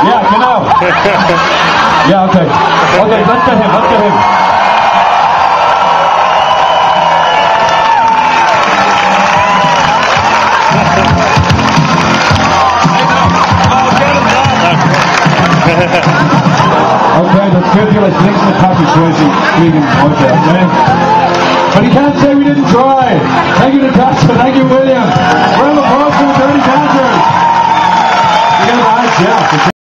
Yeah, genau. Yeah, okay. Okay, let's get him, let's get him. Okay, the tribulous links the coffee choices leaving okay? But he can't say we didn't try. Thank you, Natasha. Thank you, William. Round of applause for the Dirty Dancers. You got a nice job.